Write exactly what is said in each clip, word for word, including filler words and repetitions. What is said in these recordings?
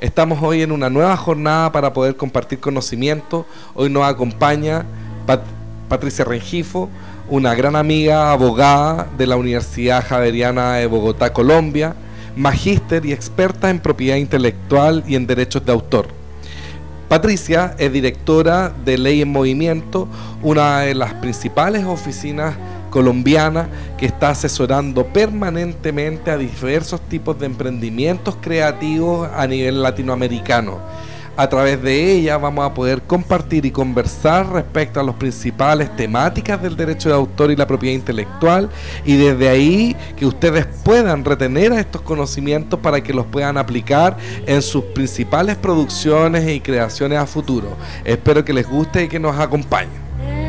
Estamos hoy en una nueva jornada para poder compartir conocimiento. Hoy nos acompaña Pat Patricia Rengifo, una gran amiga, abogada de la Universidad Javeriana de Bogotá, Colombia, magíster y experta en propiedad intelectual y en derechos de autor. Patricia es directora de Ley en Movimiento, una de las principales oficinas colombianas que está asesorando permanentemente a diversos tipos de emprendimientos creativos a nivel latinoamericano. A través de ella vamos a poder compartir y conversar respecto a las principales temáticas del derecho de autor y la propiedad intelectual, y desde ahí que ustedes puedan retener a estos conocimientos para que los puedan aplicar en sus principales producciones y creaciones a futuro. Espero que les guste y que nos acompañen.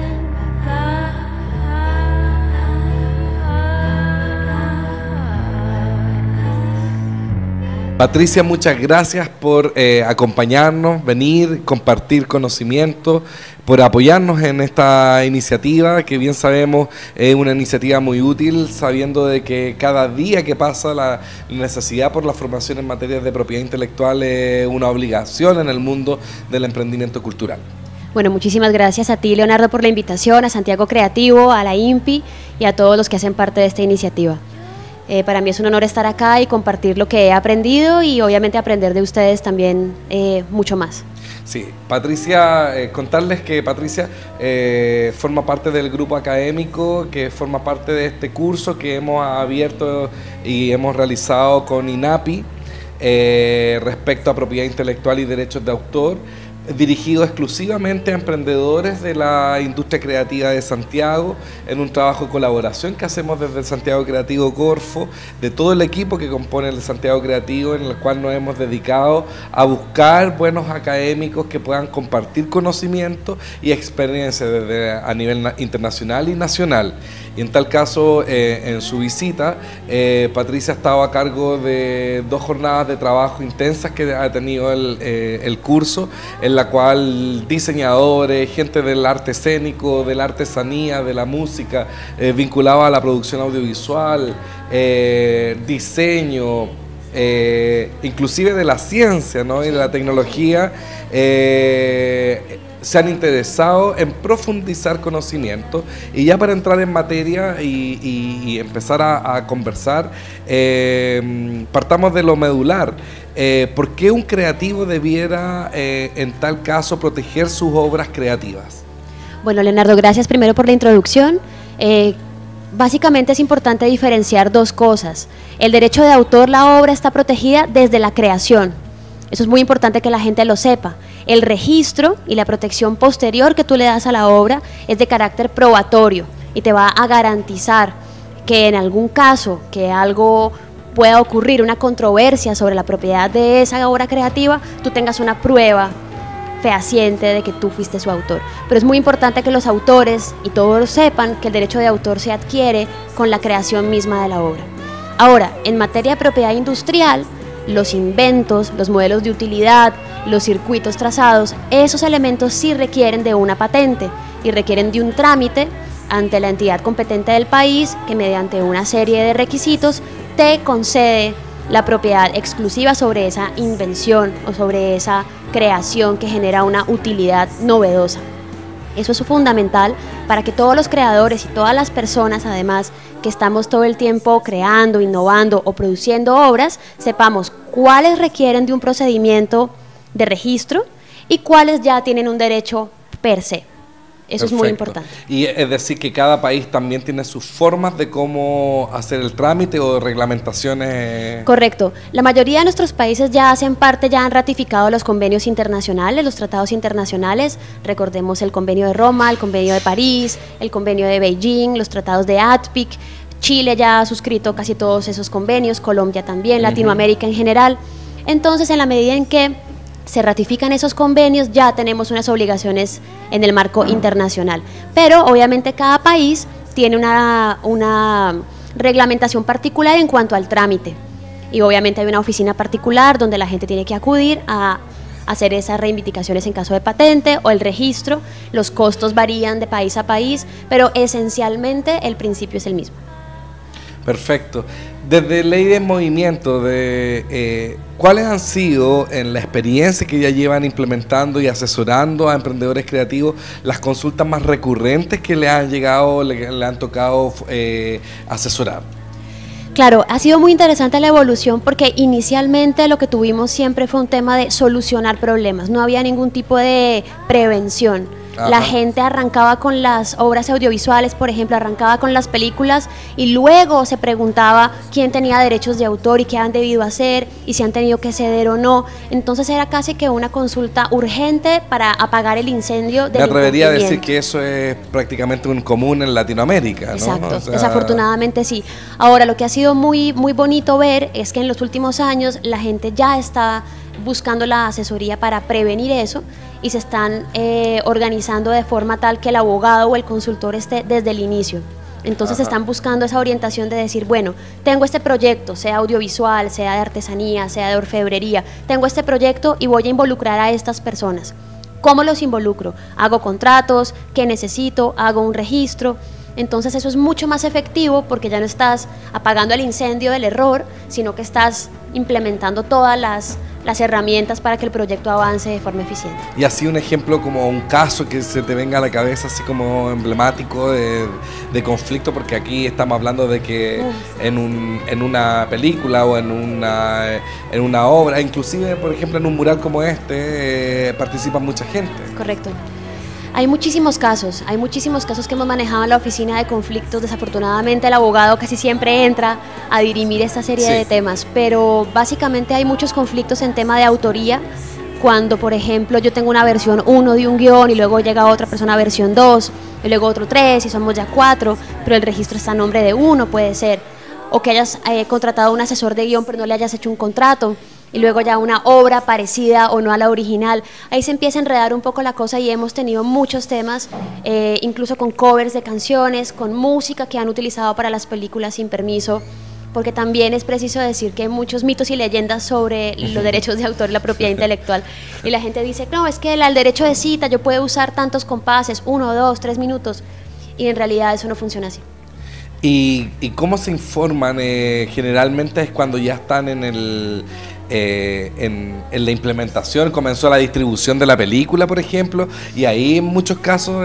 Patricia, muchas gracias por eh, acompañarnos, venir, compartir conocimiento, por apoyarnos en esta iniciativa, que bien sabemos es una iniciativa muy útil, sabiendo de que cada día que pasa la necesidad por la formación en materias de propiedad intelectual es una obligación en el mundo del emprendimiento cultural. Bueno, muchísimas gracias a ti, Leonardo, por la invitación, a Santiago Creativo, a la INPI y a todos los que hacen parte de esta iniciativa. Eh, para mí es un honor estar acá y compartir lo que he aprendido y obviamente aprender de ustedes también eh, mucho más. Sí, Patricia, eh, contarles que Patricia eh, forma parte del grupo académico, que forma parte de este curso que hemos abierto y hemos realizado con INAPI eh, respecto a propiedad intelectual y derechos de autor, dirigido exclusivamente a emprendedores de la industria creativa de Santiago, en un trabajo de colaboración que hacemos desde el Santiago Creativo Corfo, de todo el equipo que compone el Santiago Creativo, en el cual nos hemos dedicado a buscar buenos académicos que puedan compartir conocimiento y experiencia desde a nivel internacional y nacional. Y en tal caso, eh, en su visita, eh, Patricia ha estado a cargo de dos jornadas de trabajo intensas que ha tenido el, eh, el curso, en la cual diseñadores, gente del arte escénico, de la artesanía, de la música, eh, vinculada a la producción audiovisual, eh, diseño, eh, inclusive de la ciencia, ¿no? Y de la tecnología, eh, se han interesado en profundizar conocimiento. Y ya para entrar en materia y, y, y empezar a, a conversar, eh, partamos de lo medular. Eh, ¿Por qué un creativo debiera, eh, en tal caso, proteger sus obras creativas? Bueno, Leonardo, gracias primero por la introducción. Eh, básicamente es importante diferenciar dos cosas. El derecho de autor, la obra está protegida desde la creación. Eso es muy importante que la gente lo sepa. El registro y la protección posterior que tú le das a la obra es de carácter probatorio y te va a garantizar que en algún caso que algo pueda ocurrir, una controversia sobre la propiedad de esa obra creativa, tú tengas una prueba fehaciente de que tú fuiste su autor. Pero es muy importante que los autores y todos sepan que el derecho de autor se adquiere con la creación misma de la obra. Ahora, en materia de propiedad industrial, los inventos, los modelos de utilidad, los circuitos trazados, esos elementos sí requieren de una patente y requieren de un trámite ante la entidad competente del país que mediante una serie de requisitos te concede la propiedad exclusiva sobre esa invención o sobre esa creación que genera una utilidad novedosa. Eso es fundamental para que todos los creadores y todas las personas, además, que estamos todo el tiempo creando, innovando o produciendo obras, sepamos cuáles requieren de un procedimiento de registro y cuáles ya tienen un derecho per se. Eso Perfecto. Es muy importante. Y es decir, que cada país también tiene sus formas de cómo hacer el trámite o de reglamentaciones. Correcto. La mayoría de nuestros países ya hacen parte, ya han ratificado los convenios internacionales, los tratados internacionales. Recordemos el convenio de Roma, el convenio de París, el convenio de Beijing, los tratados de A T P I C. Chile ya ha suscrito casi todos esos convenios, Colombia también, Latinoamérica en general. Entonces, en la medida en que se ratifican esos convenios, ya tenemos unas obligaciones en el marco internacional. Pero obviamente cada país tiene una, una reglamentación particular en cuanto al trámite. Y obviamente hay una oficina particular donde la gente tiene que acudir a hacer esas reivindicaciones en caso de patente o el registro. Los costos varían de país a país, pero esencialmente el principio es el mismo. Perfecto. Desde Ley de Movimiento, de, eh, ¿cuáles han sido, en la experiencia que ya llevan implementando y asesorando a emprendedores creativos, las consultas más recurrentes que le han llegado, le, le han tocado eh, asesorar? Claro, ha sido muy interesante la evolución porque inicialmente lo que tuvimos siempre fue un tema de solucionar problemas, no había ningún tipo de prevención. Ajá. La gente arrancaba con las obras audiovisuales, por ejemplo, arrancaba con las películas y luego se preguntaba quién tenía derechos de autor y qué han debido hacer y si han tenido que ceder o no. Entonces era casi que una consulta urgente para apagar el incendio del Me atrevería a decir que eso es prácticamente un común en Latinoamérica, ¿no? Exacto, o sea... desafortunadamente sí. Ahora, lo que ha sido muy, muy bonito ver es que en los últimos años la gente ya está buscando la asesoría para prevenir eso y se están eh, organizando de forma tal que el abogado o el consultor esté desde el inicio. Entonces Ajá. están buscando esa orientación de decir, bueno, tengo este proyecto, sea audiovisual, sea de artesanía, sea de orfebrería, tengo este proyecto y voy a involucrar a estas personas. ¿Cómo los involucro? Hago contratos, ¿qué necesito? Hago un registro. Entonces eso es mucho más efectivo porque ya no estás apagando el incendio del error, sino que estás implementando todas las, las herramientas para que el proyecto avance de forma eficiente. Y así un ejemplo, como un caso que se te venga a la cabeza, así como emblemático de, de conflicto, porque aquí estamos hablando de que en, un, en una película o en una, en una obra, inclusive por ejemplo en un mural como este, eh, participa mucha gente. Correcto. Hay muchísimos casos, hay muchísimos casos que hemos manejado en la oficina de conflictos. Desafortunadamente el abogado casi siempre entra a dirimir esta serie sí. de temas, pero básicamente hay muchos conflictos en tema de autoría, cuando por ejemplo yo tengo una versión uno de un guión y luego llega otra persona versión dos, y luego otro tres y somos ya cuatro, pero el registro está a nombre de uno, puede ser, o que hayas eh, contratado a un asesor de guión pero no le hayas hecho un contrato, y luego ya una obra parecida o no a la original. Ahí se empieza a enredar un poco la cosa y hemos tenido muchos temas, eh, incluso con covers de canciones, con música que han utilizado para las películas sin permiso, porque también es preciso decir que hay muchos mitos y leyendas sobre los derechos de autor y la propiedad intelectual. Y la gente dice, no, es que el, el derecho de cita, yo puedo usar tantos compases, uno, dos, tres minutos, y en realidad eso no funciona así. ¿Y, y cómo se informan? Eh, generalmente es cuando ya están en el... Eh, en, en la implementación, comenzó la distribución de la película, por ejemplo, y ahí en muchos casos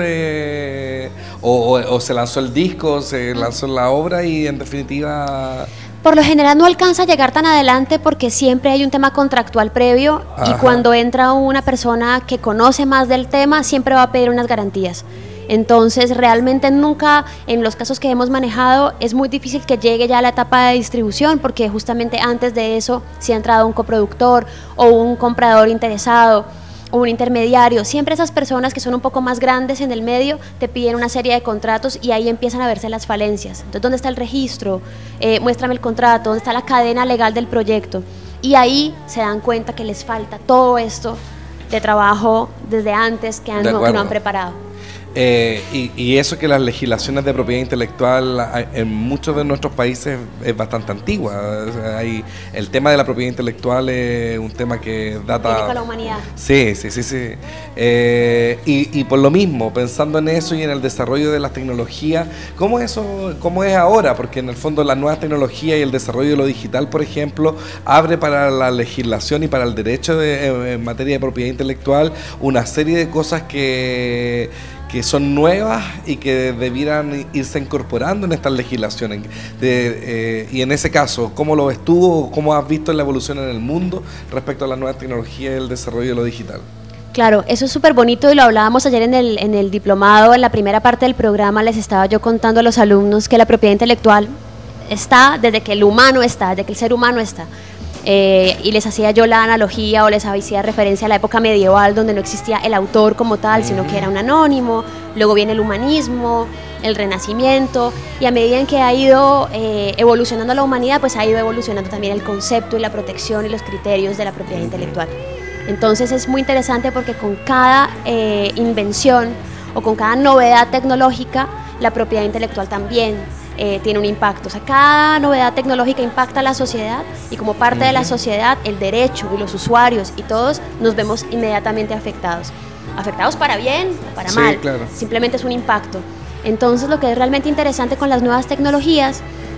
eh, o, o, o se lanzó el disco, o se lanzó la obra y en definitiva... Por lo general no alcanza a llegar tan adelante porque siempre hay un tema contractual previo. Ajá. Y cuando entra una persona que conoce más del tema siempre va a pedir unas garantías. Entonces realmente nunca, en los casos que hemos manejado, es muy difícil que llegue ya a la etapa de distribución porque justamente antes de eso si ha entrado un coproductor o un comprador interesado o un intermediario. Siempre esas personas que son un poco más grandes en el medio te piden una serie de contratos y ahí empiezan a verse las falencias. Entonces, ¿dónde está el registro? Eh, muéstrame el contrato, ¿dónde está la cadena legal del proyecto? Y ahí se dan cuenta que les falta todo esto de trabajo desde antes que, han, no, que no han preparado. Eh, y, y eso que las legislaciones de propiedad intelectual en muchos de nuestros países es bastante antigua. O sea, hay, el tema de la propiedad intelectual es un tema que data... con la humanidad. Sí, sí, sí, sí. Eh, y, y por lo mismo, pensando en eso y en el desarrollo de las tecnologías, ¿cómo, eso, ¿cómo es ahora? Porque en el fondo las nuevas tecnologías y el desarrollo de lo digital, por ejemplo, abre para la legislación y para el derecho de, en materia de propiedad intelectual una serie de cosas que... que son nuevas y que debieran irse incorporando en estas legislaciones. De, eh, y en ese caso, ¿cómo lo ves tú? ¿Cómo has visto la evolución en el mundo respecto a las nuevas tecnologías y el desarrollo de lo digital? Claro, eso es súper bonito y lo hablábamos ayer en el, en el diplomado, en la primera parte del programa les estaba yo contando a los alumnos que la propiedad intelectual está desde que el humano está, desde que el ser humano está. Eh, y les hacía yo la analogía o les hacía referencia a la época medieval donde no existía el autor como tal, sino que era un anónimo. Luego viene el humanismo, el renacimiento, y a medida en que ha ido eh, evolucionando la humanidad, pues ha ido evolucionando también el concepto y la protección y los criterios de la propiedad intelectual. Entonces es muy interesante porque con cada eh, invención o con cada novedad tecnológica, la propiedad intelectual también Eh, tiene un impacto. O sea, cada novedad tecnológica impacta a la sociedad y como parte de la sociedad, el derecho y los usuarios y todos nos vemos inmediatamente afectados. Afectados para bien o para sí, mal, claro. Simplemente es un impacto. Entonces lo que es realmente interesante con las nuevas tecnologías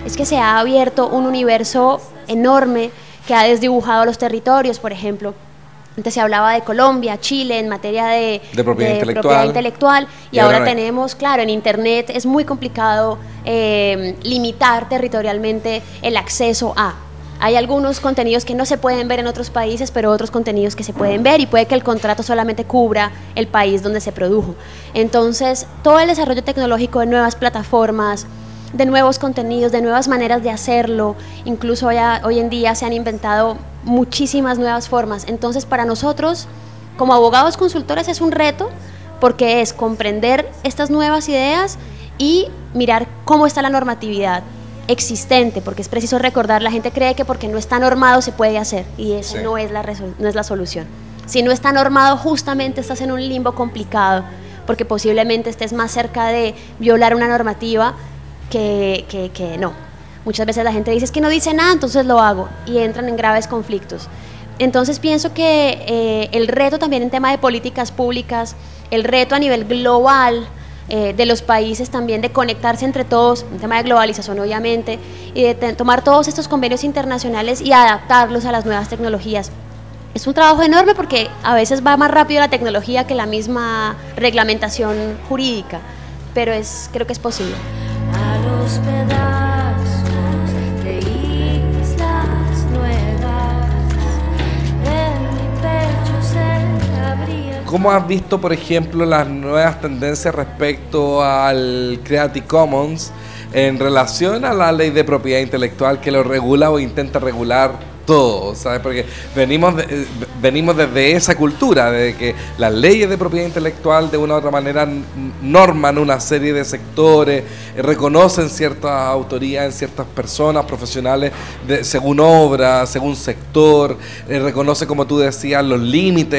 es que se ha abierto un universo enorme que ha desdibujado los territorios. Por ejemplo, antes se hablaba de Colombia, Chile en materia de, de, propiedad, de intelectual. propiedad intelectual y, y ahora, ahora no tenemos, claro, en Internet es muy complicado eh, limitar territorialmente el acceso a. Hay algunos contenidos que no se pueden ver en otros países, pero otros contenidos que se pueden ver, y puede que el contrato solamente cubra el país donde se produjo. Entonces, todo el desarrollo tecnológico de nuevas plataformas, de nuevos contenidos, de nuevas maneras de hacerlo, incluso hoy, a, hoy en día se han inventado muchísimas nuevas formas. Entonces, para nosotros, como abogados consultores, es un reto, porque es comprender estas nuevas ideas y mirar cómo está la normatividad existente, porque es preciso recordar, la gente cree que porque no está normado se puede hacer, y eso sí. no, es la no es la solución. Si no está normado, justamente estás en un limbo complicado, porque posiblemente estés más cerca de violar una normativa que, que, que no. Muchas veces la gente dice, es que no dice nada, entonces lo hago, y entran en graves conflictos. Entonces pienso que eh, el reto también en tema de políticas públicas, el reto a nivel global eh, de los países también de conectarse entre todos, un tema de globalización obviamente, y de tomar todos estos convenios internacionales y adaptarlos a las nuevas tecnologías. Es un trabajo enorme porque a veces va más rápido la tecnología que la misma reglamentación jurídica, pero es, creo que es posible. A los pedazos de islas nuevas, en mi pecho se abría. ¿Cómo has visto, por ejemplo, las nuevas tendencias respecto al Creative Commons en relación a la ley de propiedad intelectual que lo regula o intenta regular todo, ¿sabes? Porque venimos, de, venimos desde esa cultura, de que las leyes de propiedad intelectual de una u otra manera norman una serie de sectores, reconocen ciertas autorías en ciertas personas profesionales de, según obra, según sector, eh, reconoce, como tú decías, los límites,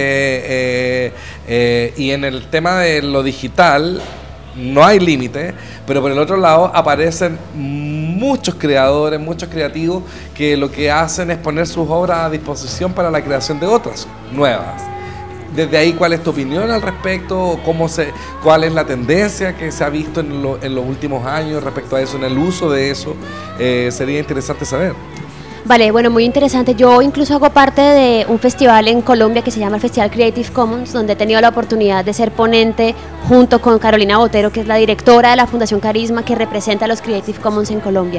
eh, eh, y en el tema de lo digital no hay límites, pero por el otro lado aparecen muchos creadores, muchos creativos que lo que hacen es poner sus obras a disposición para la creación de otras nuevas. Desde ahí, ¿cuál es tu opinión al respecto? ¿Cómo se, ¿Cuál es la tendencia que se ha visto en, lo, en los últimos años respecto a eso, en el uso de eso? Eh, sería interesante saber. Vale, bueno, muy interesante. Yo incluso hago parte de un festival en Colombia que se llama el Festival Creative Commons, donde he tenido la oportunidad de ser ponente junto con Carolina Botero, que es la directora de la Fundación Carisma, que representa a los Creative Commons en Colombia.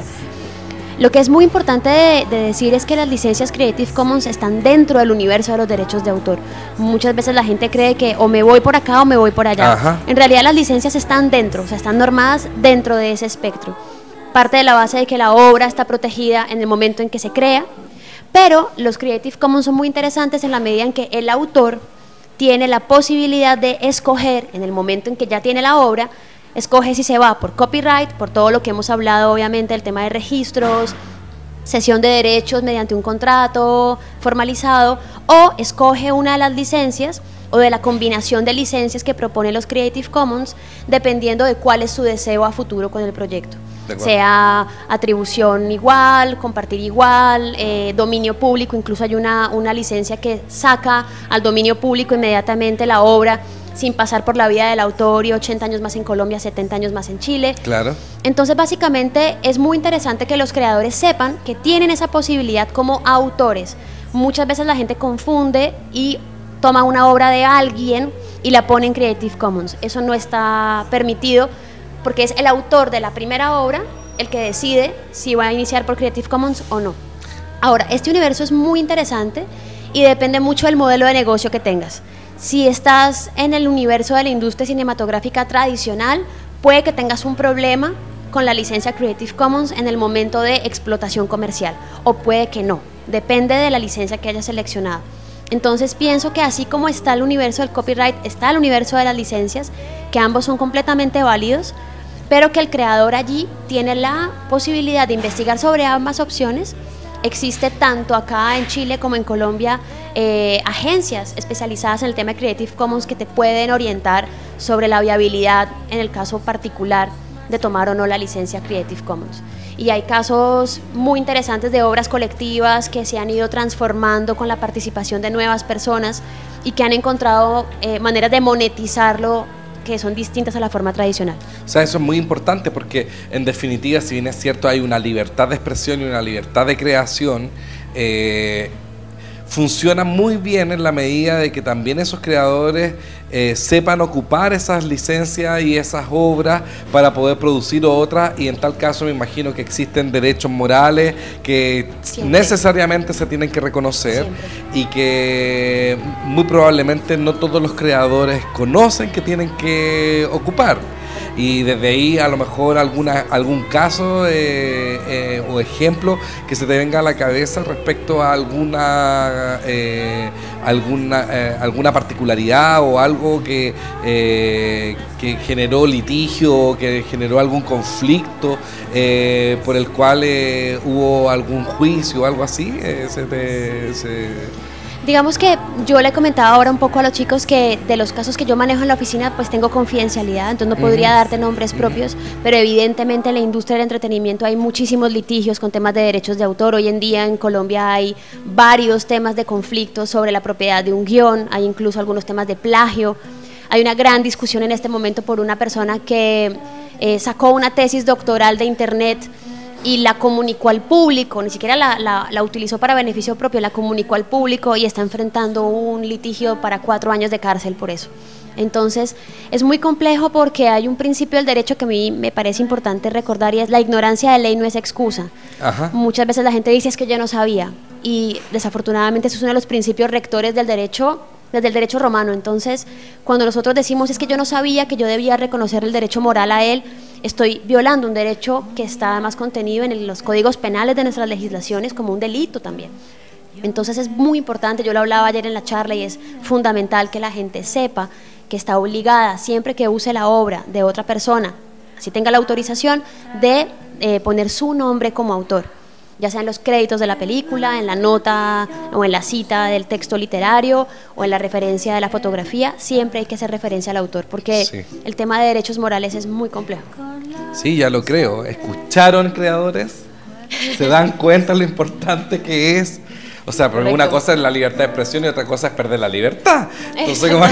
Lo que es muy importante de, de decir es que las licencias Creative Commons están dentro del universo de los derechos de autor. Muchas veces la gente cree que o me voy por acá o me voy por allá. Ajá. En realidad las licencias están dentro, o sea, están normadas dentro de ese espectro. Parte de la base de que la obra está protegida en el momento en que se crea, pero los Creative Commons son muy interesantes en la medida en que el autor tiene la posibilidad de escoger, en el momento en que ya tiene la obra, escoge si se va por copyright, por todo lo que hemos hablado obviamente, el tema de registros, cesión de derechos mediante un contrato formalizado, o escoge una de las licencias o de la combinación de licencias que propone los Creative Commons, dependiendo de cuál es su deseo a futuro con el proyecto. Sea atribución igual, compartir igual, eh, dominio público, incluso hay una, una licencia que saca al dominio público inmediatamente la obra sin pasar por la vida del autor, y ochenta años más en Colombia, setenta años más en Chile. Claro. Entonces básicamente es muy interesante que los creadores sepan que tienen esa posibilidad como autores. Muchas veces la gente confunde y toma una obra de alguien y la pone en Creative Commons. Eso no está permitido, porque es el autor de la primera obra el que decide si va a iniciar por Creative Commons o no. Ahora, este universo es muy interesante y depende mucho del modelo de negocio que tengas. Si estás en el universo de la industria cinematográfica tradicional, puede que tengas un problema con la licencia Creative Commons en el momento de explotación comercial, o puede que no, depende de la licencia que hayas seleccionado. Entonces pienso que así como está el universo del copyright, está el universo de las licencias, que ambos son completamente válidos, pero que el creador allí tiene la posibilidad de investigar sobre ambas opciones. Existe tanto acá en Chile como en Colombia eh, agencias especializadas en el tema de Creative Commons que te pueden orientar sobre la viabilidad, en el caso particular, de tomar o no la licencia Creative Commons. Y hay casos muy interesantes de obras colectivas que se han ido transformando con la participación de nuevas personas y que han encontrado eh, maneras de monetizarlo que son distintas a la forma tradicional. O sea, eso es muy importante porque en definitiva, si bien es cierto, hay una libertad de expresión y una libertad de creación, eh, funciona muy bien en la medida de que también esos creadores eh, sepan ocupar esas licencias y esas obras para poder producir otras, y en tal caso me imagino que existen derechos morales que Siempre. necesariamente se tienen que reconocer. Siempre. Y que muy probablemente no todos los creadores conocen que tienen que ocupar. Y desde ahí a lo mejor alguna, algún caso eh, eh, o ejemplo que se te venga a la cabeza respecto a alguna eh, alguna eh, alguna particularidad o algo que, eh, que generó litigio, que generó algún conflicto eh, por el cual eh, hubo algún juicio o algo así. Eh, se te, se... Digamos que yo le comentaba ahora un poco a los chicos que de los casos que yo manejo en la oficina pues tengo confidencialidad, entonces no podría uh-huh. darte nombres uh-huh. propios, pero evidentemente en la industria del entretenimiento hay muchísimos litigios con temas de derechos de autor. Hoy en día en Colombia hay varios temas de conflicto sobre la propiedad de un guión, hay incluso algunos temas de plagio. Hay una gran discusión en este momento por una persona que eh, sacó una tesis doctoral de internet y la comunicó al público, ni siquiera la, la, la utilizó para beneficio propio, la comunicó al público y está enfrentando un litigio para cuatro años de cárcel por eso. Entonces es muy complejo porque hay un principio del derecho que a mí me parece importante recordar, y es: la ignorancia de ley no es excusa. Ajá. Muchas veces la gente dice es que yo no sabía, y desafortunadamente eso es uno de los principios rectores del derecho, desde el derecho romano. Entonces cuando nosotros decimos es que yo no sabía que yo debía reconocer el derecho moral a él, estoy violando un derecho que está además contenido en el, los códigos penales de nuestras legislaciones como un delito también. Entonces es muy importante, yo lo hablaba ayer en la charla, y es fundamental que la gente sepa que está obligada siempre que use la obra de otra persona, así tenga la autorización, de eh, poner su nombre como autor, ya sea en los créditos de la película, en la nota o en la cita del texto literario o en la referencia de la fotografía. Siempre hay que hacer referencia al autor porque sí. el tema de derechos morales es muy complejo. Sí, ya lo creo. ¿Escucharon, creadores? ¿Se dan cuenta lo importante que es? O sea, porque una cosa es la libertad de expresión y otra cosa es perder la libertad. Entonces, ¿cómo?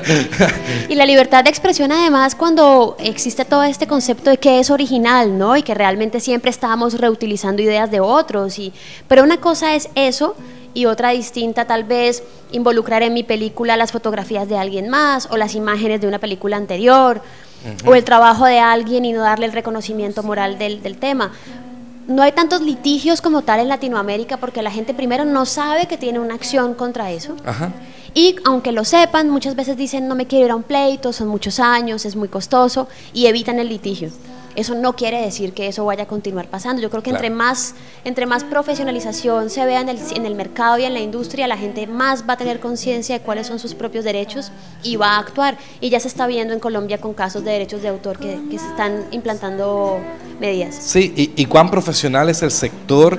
Y la libertad de expresión, además, cuando existe todo este concepto de que es original, ¿no? Y que realmente siempre estamos reutilizando ideas de otros. Y, pero una cosa es eso, y otra distinta tal vez involucrar en mi película las fotografías de alguien más o las imágenes de una película anterior, uh-huh. o el trabajo de alguien y no darle el reconocimiento moral del, del tema. No hay tantos litigios como tal en Latinoamérica porque la gente primero no sabe que tiene una acción contra eso. Ajá. Y aunque lo sepan, muchas veces dicen no me quiero ir a un pleito, son muchos años, es muy costoso, y evitan el litigio. Eso no quiere decir que eso vaya a continuar pasando. Yo creo que claro. entre más entre más profesionalización se vea en el, en el mercado y en la industria, la gente más va a tener conciencia de cuáles son sus propios derechos y va a actuar. Y ya se está viendo en Colombia con casos de derechos de autor que, que se están implantando medidas. Sí, y, y cuán profesional es el sector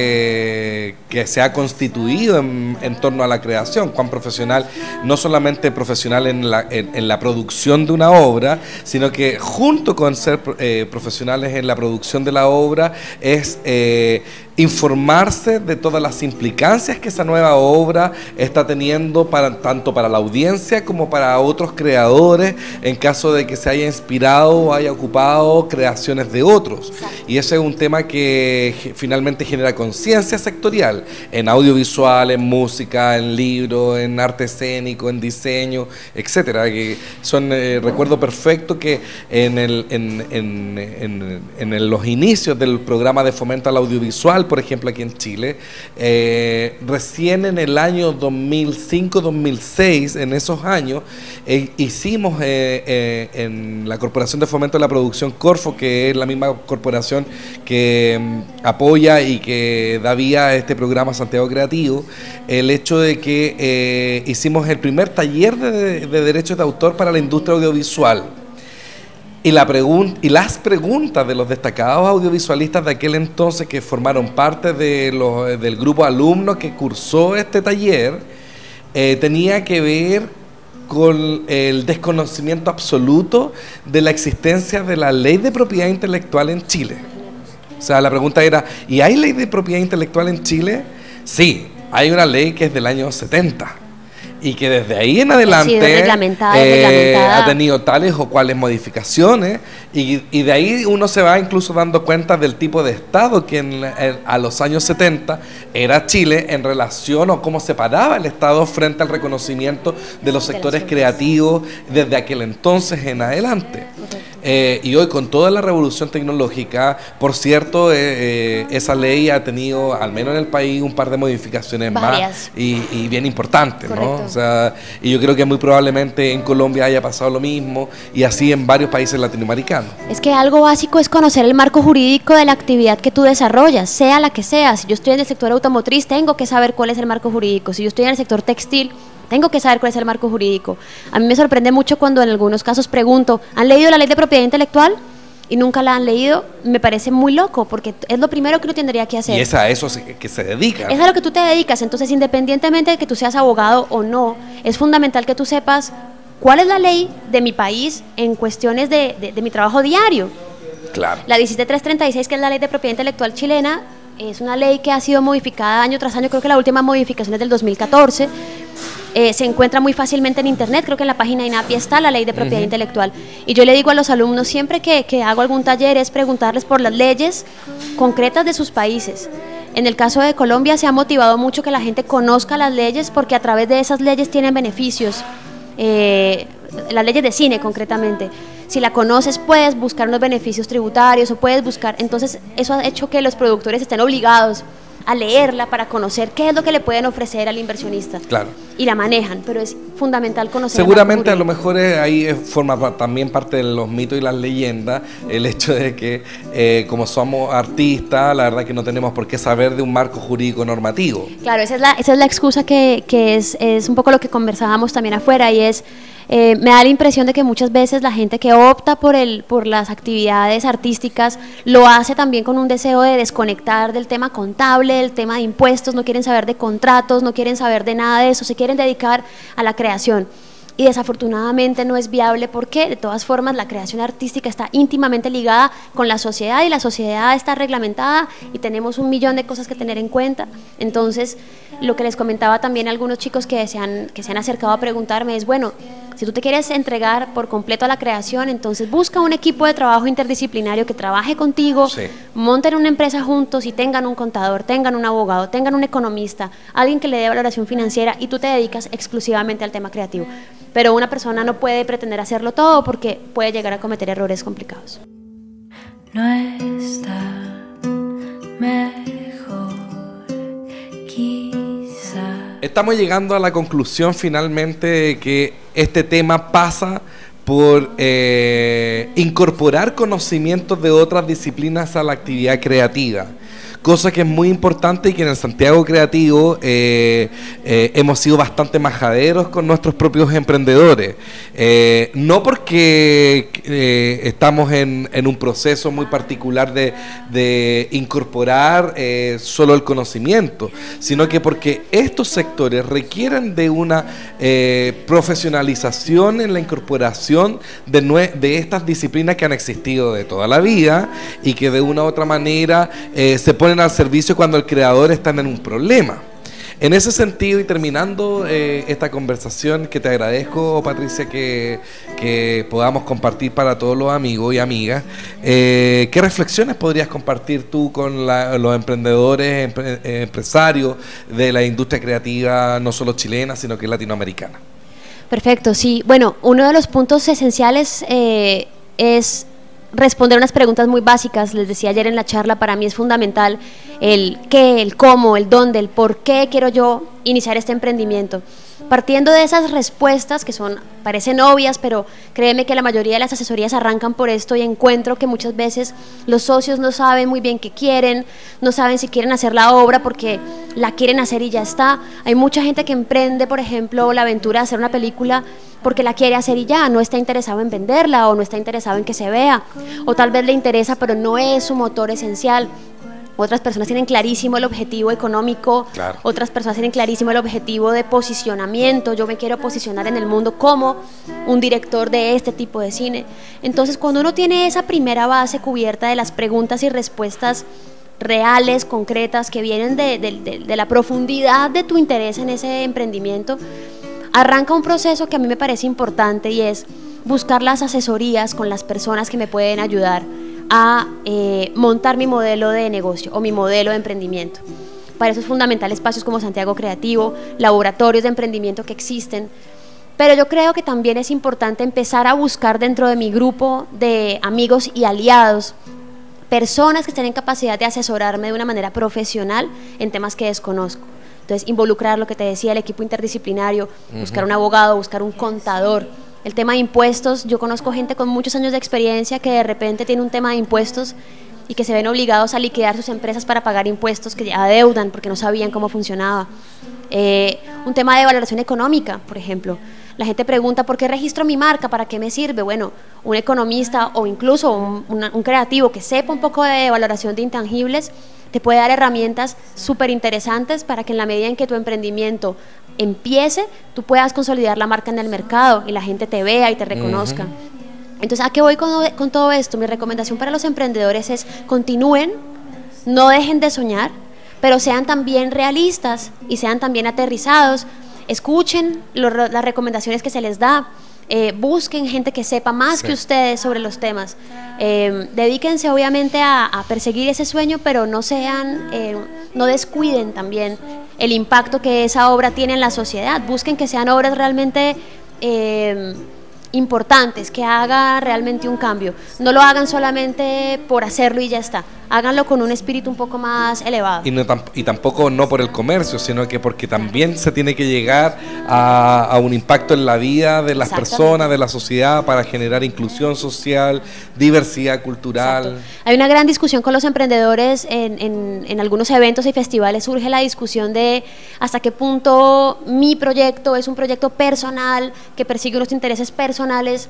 que, que se ha constituido en, en torno a la creación. Cuán profesional, no solamente profesional en la, en, en la producción de una obra, sino que junto con ser eh, profesionales en la producción de la obra es eh, informarse de todas las implicancias que esa nueva obra está teniendo para, tanto para la audiencia como para otros creadores en caso de que se haya inspirado o haya ocupado creaciones de otros. Y ese es un tema que finalmente genera conciencia sectorial en audiovisual, en música, en libro, en arte escénico, en diseño, etcétera. Que son, eh, recuerdo perfecto que en, el, en, en, en, en los inicios del programa de fomento al audiovisual, por ejemplo aquí en Chile, eh, recién en el año dos mil cinco dos mil seis, en esos años, eh, hicimos eh, eh, en la Corporación de Fomento de la Producción Corfo, que es la misma corporación que um, apoya y que da vía a este programa Santiago Creativo, el hecho de que eh, hicimos el primer taller de, de derechos de autor para la industria audiovisual. Y, la pregun- y las preguntas de los destacados audiovisualistas de aquel entonces que formaron parte de los, del grupo de alumnos que cursó este taller, eh, tenía que ver con el desconocimiento absoluto de la existencia de la ley de propiedad intelectual en Chile. O sea, la pregunta era, ¿y hay ley de propiedad intelectual en Chile? Sí, hay una ley que es del año setenta. y que desde ahí en adelante ha sido reglamentada, eh, reglamentada. ha tenido tales o cuales modificaciones y, y de ahí uno se va incluso dando cuenta del tipo de Estado que en, en, a los años setenta era Chile en relación o cómo se paraba el Estado frente al reconocimiento de los sectores creativos desde aquel entonces en adelante. Eh, y hoy con toda la revolución tecnológica, por cierto, eh, eh, esa ley ha tenido, al menos en el país, un par de modificaciones Varias. más y, y bien importantes, Correcto. ¿no? O sea, y yo creo que muy probablemente en Colombia haya pasado lo mismo y así en varios países latinoamericanos. Es que algo básico es conocer el marco jurídico de la actividad que tú desarrollas, sea la que sea. Si yo estoy en el sector automotriz, tengo que saber cuál es el marco jurídico. Si yo estoy en el sector textil, tengo que saber cuál es el marco jurídico. A mí me sorprende mucho cuando en algunos casos pregunto, ¿han leído la ley de propiedad intelectual? Y nunca la han leído. Me parece muy loco, porque es lo primero que uno tendría que hacer. Y es a eso se- que se dedica. Es a lo que tú te dedicas. Entonces, independientemente de que tú seas abogado o no, es fundamental que tú sepas cuál es la ley de mi país en cuestiones de, de, de mi trabajo diario. Claro. La diecisiete mil trescientos treinta y seis, que es la ley de propiedad intelectual chilena, es una ley que ha sido modificada año tras año. Creo que la última modificación es del dos mil catorce. Eh, se encuentra muy fácilmente en internet, creo que en la página de INAPI está la ley de propiedad uh-huh. intelectual. Y yo le digo a los alumnos siempre que, que hago algún taller es preguntarles por las leyes concretas de sus países. En el caso de Colombia se ha motivado mucho que la gente conozca las leyes porque a través de esas leyes tienen beneficios, eh, las leyes de cine concretamente. Si la conoces puedes buscar unos beneficios tributarios o puedes buscar, entonces eso ha hecho que los productores estén obligados a leerla para conocer qué es lo que le pueden ofrecer al inversionista. Claro. Y la manejan, pero es fundamental conocer. Seguramente a lo mejor es, ahí es, forma pa- también parte de los mitos y las leyendas el hecho de que eh, como somos artistas, la verdad que no tenemos por qué saber de un marco jurídico normativo. Claro, esa es la, esa es la excusa que, que es, es un poco lo que conversábamos también afuera y es, eh, me da la impresión de que muchas veces la gente que opta por, el, por las actividades artísticas lo hace también con un deseo de desconectar del tema contable, del tema de impuestos, no quieren saber de contratos, no quieren saber de nada de eso, se quieren dedicar a la creación. Y desafortunadamente no es viable porque de todas formas la creación artística está íntimamente ligada con la sociedad y la sociedad está reglamentada y tenemos un millón de cosas que tener en cuenta. Entonces, lo que les comentaba también a algunos chicos que se han, que se han acercado a preguntarme es, bueno, si tú te quieres entregar por completo a la creación, entonces busca un equipo de trabajo interdisciplinario que trabaje contigo, sí. monten una empresa juntos y tengan un contador, tengan un abogado, tengan un economista, alguien que le dé valoración financiera y tú te dedicas exclusivamente al tema creativo. Pero una persona no puede pretender hacerlo todo porque puede llegar a cometer errores complicados. No está mejor, quizá. Estamos llegando a la conclusión finalmente de que este tema pasa por eh, incorporar conocimientos de otras disciplinas a la actividad creativa. Cosa que es muy importante y que en el Santiago Creativo eh, eh, hemos sido bastante majaderos con nuestros propios emprendedores. Eh, no porque eh, estamos en, en un proceso muy particular de, de incorporar eh, solo el conocimiento, sino que porque estos sectores requieren de una eh, profesionalización en la incorporación de, nue de estas disciplinas que han existido de toda la vida y que de una u otra manera eh, se ponen al servicio cuando el creador está en un problema. En ese sentido, y terminando eh, esta conversación, que te agradezco, Patricia, que, que podamos compartir para todos los amigos y amigas, eh, ¿qué reflexiones podrías compartir tú con la, los emprendedores, empre, eh, empresarios de la industria creativa, no solo chilena, sino que latinoamericana? Perfecto, sí. Bueno, uno de los puntos esenciales eh, es responder unas preguntas muy básicas. Les decía ayer en la charla, para mí es fundamental el qué, el cómo, el dónde, el por qué quiero yo iniciar este emprendimiento. Partiendo de esas respuestas que son, parecen obvias, pero créeme que la mayoría de las asesorías arrancan por esto y encuentro que muchas veces los socios no saben muy bien qué quieren, no saben si quieren hacer la obra porque la quieren hacer y ya está. Hay mucha gente que emprende, por ejemplo, la aventura de hacer una película porque la quiere hacer y ya, no está interesado en venderla o no está interesado en que se vea, o tal vez le interesa pero no es su motor esencial. Otras personas tienen clarísimo el objetivo económico, claro. Otras personas tienen clarísimo el objetivo de posicionamiento. Yo me quiero posicionar en el mundo como un director de este tipo de cine. Entonces, cuando uno tiene esa primera base cubierta de las preguntas y respuestas reales, concretas, que vienen de, de, de, de la profundidad de tu interés en ese emprendimiento, arranca un proceso que a mí me parece importante y es buscar las asesorías con las personas que me pueden ayudar a eh, montar mi modelo de negocio o mi modelo de emprendimiento. Para eso es fundamental espacios como Santiago Creativo, laboratorios de emprendimiento que existen, pero yo creo que también es importante empezar a buscar dentro de mi grupo de amigos y aliados personas que estén en capacidad de asesorarme de una manera profesional en temas que desconozco. Entonces, involucrar lo que te decía, el equipo interdisciplinario, uh-huh. buscar un abogado, buscar un contador. El tema de impuestos, yo conozco gente con muchos años de experiencia que de repente tiene un tema de impuestos y que se ven obligados a liquidar sus empresas para pagar impuestos que adeudan porque no sabían cómo funcionaba. Eh, un tema de valoración económica, por ejemplo. La gente pregunta, ¿por qué registro mi marca? ¿Para qué me sirve? Bueno, un economista o incluso un, un, un creativo que sepa un poco de valoración de intangibles te puede dar herramientas súper interesantes para que en la medida en que tu emprendimiento empiece, tú puedas consolidar la marca en el mercado y la gente te vea y te reconozca. Uh-huh. Entonces, ¿a qué voy con, con todo esto? Mi recomendación para los emprendedores es continúen, no dejen de soñar, pero sean también realistas y sean también aterrizados, escuchen lo, las recomendaciones que se les da, eh, busquen gente que sepa más sí. que ustedes sobre los temas, eh, dedíquense obviamente a, a perseguir ese sueño, pero no sean, eh, no descuiden también el impacto que esa obra tiene en la sociedad, busquen que sean obras realmente eh, importantes, que haga realmente un cambio, no lo hagan solamente por hacerlo y ya está, háganlo con un espíritu un poco más elevado. Y, no, y tampoco no por el comercio, sino que porque también se tiene que llegar a, a un impacto en la vida de las personas, de la sociedad, para generar inclusión social, diversidad cultural. Exacto. Hay una gran discusión con los emprendedores en, en, en algunos eventos y festivales, surge la discusión de hasta qué punto mi proyecto es un proyecto personal, que persigue unos intereses personales,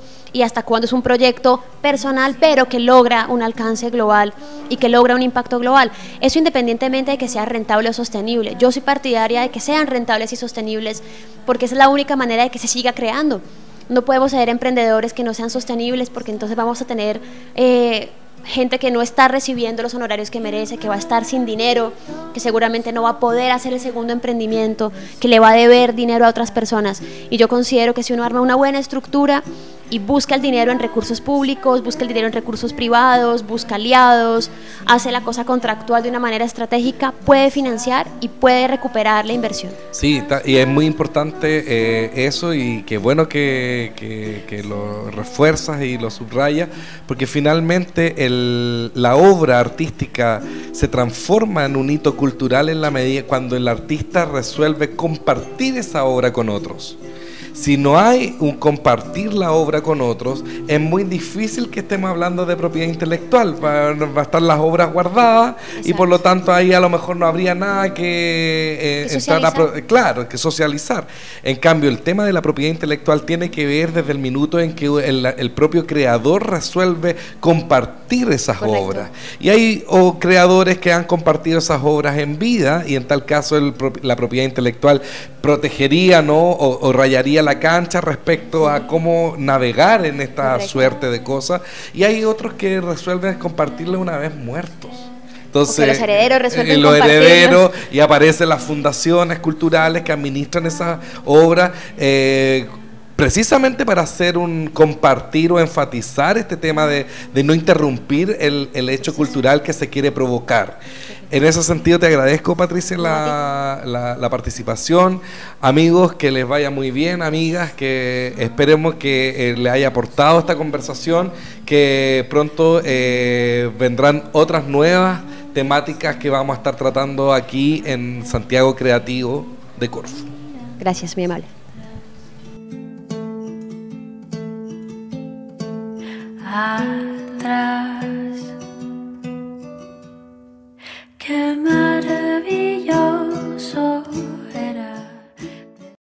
y hasta cuándo es un proyecto personal, pero que logra un alcance global y que logra un impacto global. Eso independientemente de que sea rentable o sostenible. Yo soy partidaria de que sean rentables y sostenibles porque esa es la única manera de que se siga creando. No podemos ser emprendedores que no sean sostenibles porque entonces vamos a tener eh, gente que no está recibiendo los honorarios que merece, que va a estar sin dinero, que seguramente no va a poder hacer el segundo emprendimiento, que le va a deber dinero a otras personas. Y yo considero que si uno arma una buena estructura y busca el dinero en recursos públicos, busca el dinero en recursos privados, busca aliados, hace la cosa contractual de una manera estratégica, puede financiar y puede recuperar la inversión. Sí, y es muy importante eh, eso, y qué bueno que, que, que lo refuerzas y lo subrayas, porque finalmente el, la obra artística se transforma en un hito cultural en la medida cuando el artista resuelve compartir esa obra con otros. Si no hay un compartir la obra con otros, es muy difícil que estemos hablando de propiedad intelectual. Va, va a estar las obras guardadas. Exacto. Y por lo tanto ahí a lo mejor no habría nada que eh, entrar a pro, claro, que socializar. En cambio, el tema de la propiedad intelectual tiene que ver desde el minuto en que el, el propio creador resuelve compartir esas Correcto. Obras. Y hay o creadores que han compartido esas obras en vida, y en tal caso el, la propiedad intelectual protegería, ¿no? o, o rayaría la cancha respecto a cómo navegar en esta Correcto. Suerte de cosas, y hay otros que resuelven compartirlo una vez muertos. Entonces, los herederos resuelven eh, los herederos, y aparecen las fundaciones culturales que administran esas obras, eh, precisamente para hacer un compartir o enfatizar este tema de, de no interrumpir el, el hecho cultural que se quiere provocar. En ese sentido te agradezco, Patricia, la, la, la participación. Amigos, que les vaya muy bien. Amigas, que esperemos que eh, les haya aportado esta conversación, que pronto eh, vendrán otras nuevas temáticas que vamos a estar tratando aquí en Santiago Creativo de Corfo. Gracias, muy amable. I